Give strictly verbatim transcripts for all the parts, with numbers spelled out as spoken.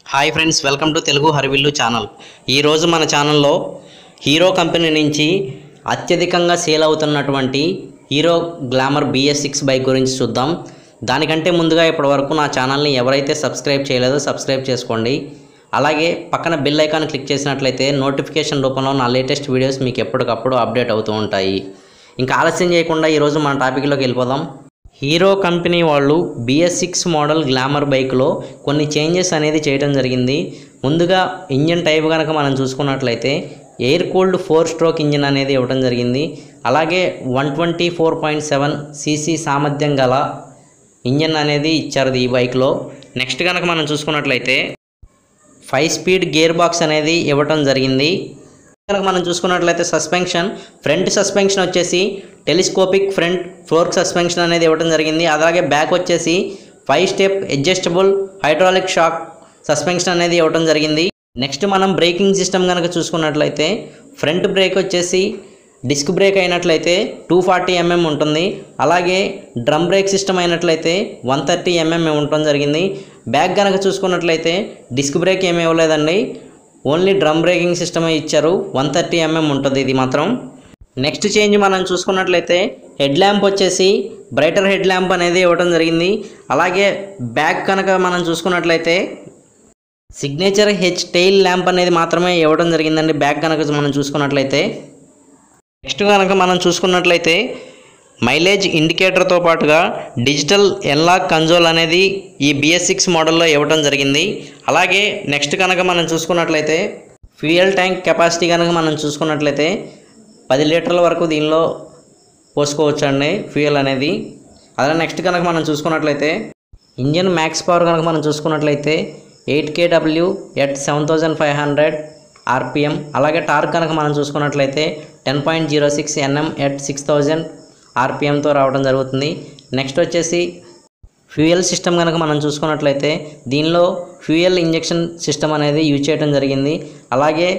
Hi friends, welcome to Telugu Harivillu channel. ఈరోజు మన ఛానల్లో హీరో కంపెనీ నుంచి అత్యధికంగా సేల్ అవుతున్నటువంటి Hero Glamour B S six bike గురించి చూద్దాం. దానికంటే ముందుగా ఇప్పటివరకు నా ఛానల్ని ఎవరైతే సబ్స్క్రైబ్ చేయలేదో సబ్స్క్రైబ్ చేసుకోండి. అలాగే పక్కన బెల్ ఐకాన్ క్లిక్ చేసినట్లయితే నోటిఫికేషన్ రూపంలో నా లేటెస్ట్ వీడియోస్ మీకు ఎప్పటికప్పుడు అప్డేట్ అవుతూ ఉంటాయి. ఇంకా ఆలస్యం చేయకుండా ఈరోజు మన టాపిక్లోకి వెళ్ళిపోదాం. హీరో కంపెనీ వాళ్ళు B S six model Glamour బైక్లో కొన్ని చేంజెస్ అనేది చేయడం జరిగింది. ముందుగా ఇంజన్ టైప్ కనుక మనం చూసుకున్నట్లయితే air cooled four stroke engine అనేది ఇవ్వడం జరిగింది. అలాగే one twenty four point seven CC సామర్థ్యం గల ఇంజన్ అనేది ఇచ్చారు ఈ బైక్లో. నెక్స్ట్ కనుక మనం చూసుకున్నట్లయితే ఫైవ్ స్పీడ్ గేర్ బాక్స్ అనేది ఇవ్వటం జరిగింది. కనుక మనం చూసుకున్నట్లయితే సస్పెన్షన్ ఫ్రంట్ సస్పెన్షన్ వచ్చేసి టెలిస్కోపిక్ ఫ్రంట్ ఫోర్క్ సస్పెన్షన్ అనేది ఇవ్వడం జరిగింది. అలాగే బ్యాక్ వచ్చేసి five step adjustable hydraulic shock suspension అనేది ఇవ్వడం జరిగింది. నెక్స్ట్ మనం బ్రేకింగ్ సిస్టమ్ కనుక చూసుకున్నట్లయితే ఫ్రంట్ బ్రేక్ వచ్చేసి డిస్క్ బ్రేక్ అయినట్లయితే టూ ఫార్టీ ఎంఎం ఉంటుంది. అలాగే డ్రమ్ బ్రేక్ సిస్టమ్ అయినట్లయితే వన్ థర్టీ ఎంఎం ఉండటం జరిగింది. బ్యాక్ కనుక చూసుకున్నట్లయితే డిస్క్ బ్రేక్ ఏమి ఇవ్వలేదండి, ఓన్లీ డ్రమ్ బ్రేకింగ్ సిస్టమ్ ఇచ్చారు. వన్ థర్టీ ఎంఎం ఉంటుంది ఇది మాత్రం. నెక్స్ట్ చేంజ్ మనం చూసుకున్నట్లయితే హెడ్ ల్యాంప్ వచ్చేసి బ్రైటర్ హెడ్ ల్యాంప్ అనేది ఇవ్వడం జరిగింది. అలాగే బ్యాక్ కనుక మనం చూసుకున్నట్లయితే సిగ్నేచర్ హెచ్ టెయిల్ ల్యాంప్ అనేది మాత్రమే ఇవ్వడం జరిగిందండి బ్యాక్ కనుక మనం చూసుకున్నట్లయితే. నెక్స్ట్ కనుక మనం చూసుకున్నట్లయితే మైలేజ్ ఇండికేటర్తో పాటుగా డిజిటల్ ఎన్లాక్ కన్సోల్ అనేది ఈ బి ఎస్ సిక్స్ మోడల్లో ఇవ్వడం జరిగింది. అలాగే నెక్స్ట్ కనుక మనం చూసుకున్నట్లయితే ఫ్యూయల్ ట్యాంక్ కెపాసిటీ కనుక మనం చూసుకున్నట్లయితే పది లీటర్ల వరకు దీనిలో పోసుకోవచ్చు అండి ఫ్యూయల్ అనేది. అలా నెక్స్ట్ కనుక మనం చూసుకున్నట్లయితే ఇంజన్ మ్యాక్స్ పవర్ కనుక మనం చూసుకున్నట్లయితే eight KW at seven thousand five hundred RPM. అలాగే టార్క్ కనుక మనం చూసుకున్నట్లయితే ten point zero six NM at six thousand ఆర్పిఎంతో రావడం జరుగుతుంది. నెక్స్ట్ వచ్చేసి ఫ్యూయల్ సిస్టమ్ కనుక మనం చూసుకున్నట్లయితే దీనిలో ఫ్యూయల్ ఇంజెక్షన్ సిస్టమ్ అనేది యూజ్ చేయడం జరిగింది. అలాగే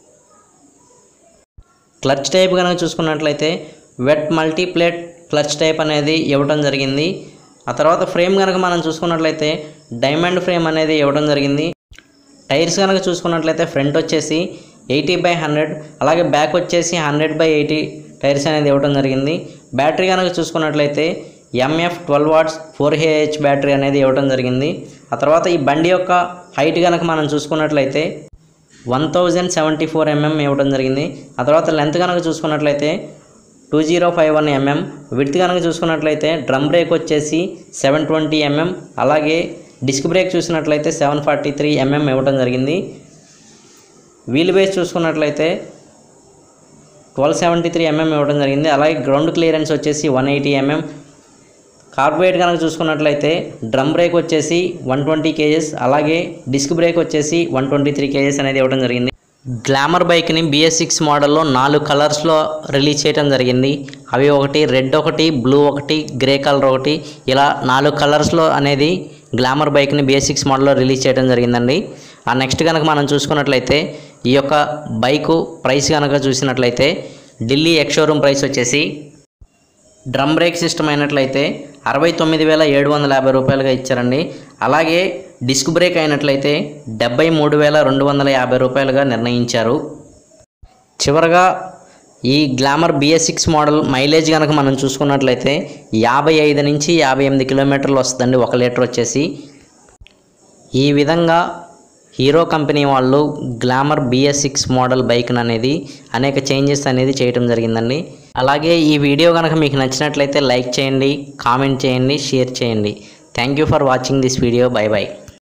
క్లచ్ టైప్ కనుక చూసుకున్నట్లయితే వెట్ మల్టీప్లేట్ క్లచ్ టైప్ అనేది ఇవ్వడం జరిగింది. ఆ తర్వాత ఫ్రేమ్ కనుక మనం చూసుకున్నట్లయితే డైమండ్ ఫ్రేమ్ అనేది ఇవ్వడం జరిగింది. టైర్స్ కనుక చూసుకున్నట్లయితే ఫ్రంట్ వచ్చేసి ఎయిటీ బై హండ్రెడ్ అలాగే బ్యాక్ వచ్చేసి హండ్రెడ్ బై ఎయిటీ టైర్స్ అనేది ఇవ్వడం జరిగింది. బ్యాటరీ కనుక చూసుకున్నట్లయితే MF twelve watts four AH battery అనేది ఇవ్వడం జరిగింది. ఆ తర్వాత ఈ బండి యొక్క హైట్ కనుక మనం చూసుకున్నట్లయితే one thousand seventy four MM ఇవ్వడం జరిగింది. ఆ తర్వాత లెంత్ కనుక చూసుకున్నట్లయితే two zero five one MM. Width కనుక చూసుకున్నట్లయితే డ్రమ్ బ్రేక్ వచ్చేసి సెవెన్ ట్వంటీ ఎంఎం. అలాగే డిస్క్ బ్రేక్ చూసినట్లయితే సెవెన్ ఫార్టీ త్రీ ఎంఎం ఇవ్వడం జరిగింది. వీల్ బేస్ చూసుకున్నట్లయితే ట్వెల్వ్ సెవెంటీ త్రీ ఎంఎం ఇవ్వడం జరిగింది. అలాగే గ్రౌండ్ క్లియరెన్స్ వచ్చేసి వన్ ఎయిటీ ఎంఎం. కార్బోరేట్ కనుక చూసుకున్నట్లయితే డ్రమ్ బ్రేక్ వచ్చేసి వన్ ట్వంటీ కేజెస్ అలాగే డిస్క్ బ్రేక్ వచ్చేసి వన్ ట్వంటీ త్రీ కేజెస్ అనేది ఇవ్వడం జరిగింది. గ్లామర్ బైక్ని బి ఎస్ సిక్స్ మోడల్లో నాలుగు కలర్స్లో రిలీజ్ చేయడం జరిగింది. అవి ఒకటి రెడ్, ఒకటి బ్లూ, ఒకటి గ్రే కలర్ ఒకటి, ఇలా నాలుగు కలర్స్లో అనేది గ్లామర్ బైక్ని బి ఎస్ సిక్స్ మోడల్లో రిలీజ్ చేయడం జరిగిందండి. ఆ నెక్స్ట్ కనుక మనం చూసుకున్నట్లయితే ఈ యొక్క బైకు ప్రైస్ కనుక చూసినట్లయితే ఢిల్లీ ఎక్స్ షోరూమ్ ప్రైస్ వచ్చేసి డ్రమ్ బ్రేక్ సిస్టమ్ అయినట్లయితే అరవై తొమ్మిది వేల ఏడు వందల యాభై రూపాయలుగా ఇచ్చారండి. అలాగే డిస్క్ బ్రేక్ అయినట్లయితే డెబ్బై మూడు వేల రెండు వందల యాభై రూపాయలుగా నిర్ణయించారు. చివరగా ఈ Glamour B S six model mileage కనుక మనం చూసుకున్నట్లయితే యాభై ఐదు నుంచి యాభై ఎనిమిది కిలోమీటర్లు వస్తుందండి ఒక లీటర్ వచ్చేసి. ఈ విధంగా హీరో కంపెనీ వాళ్ళు Glamour B S six model bike అనేది అనేక చేంజెస్ అనేది చేయడం జరిగిందండి. అలాగే ఈ వీడియో కనుక మీకు నచ్చినట్లయితే లైక్ చేయండి, కామెంట్ చేయండి, షేర్ చేయండి. Thank you for watching this video. Bye by.